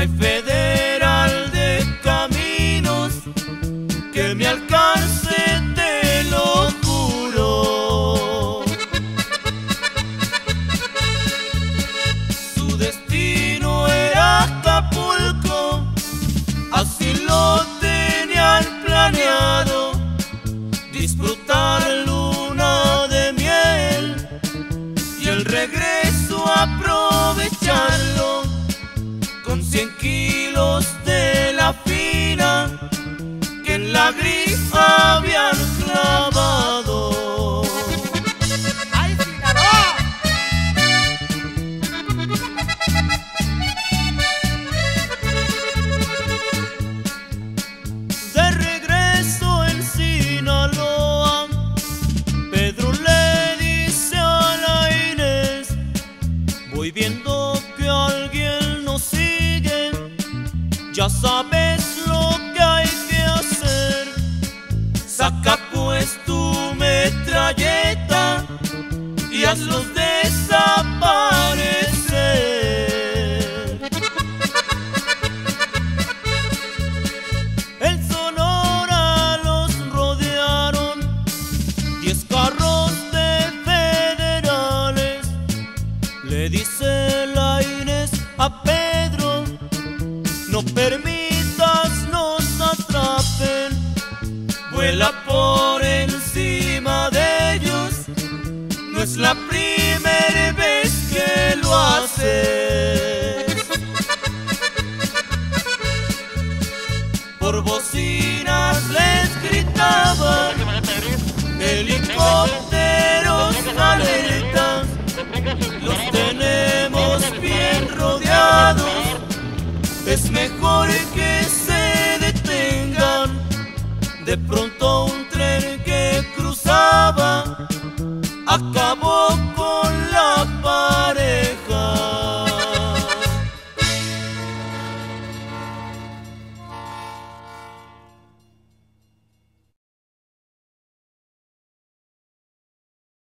hay federal de caminos que me alcance, te lo juro. Su destino era Acapulco, así lo tenían planeado, disfrutar luna de miel y el regreso aprovecharlo con 100 kilos de la fina que en la grifa habían clavado. ¡Ay, Sinaloa! De regreso en Sinaloa, Pedro le dice a la Inés: voy viendo que alguien nos sigue, ya sabes lo que hay que hacer. Saca pues tu metralleta y hazlos desaparecer. En Sonora los rodearon 10 carros de federales. Le dice la Inés a Pedro: no permitas nos atrapen, vuela por encima de ellos, no es la primera vez que lo haces. Por bocinas les gritaban: helicópteros alerta, los tenemos bien rodeados, es mejor que se detengan. De pronto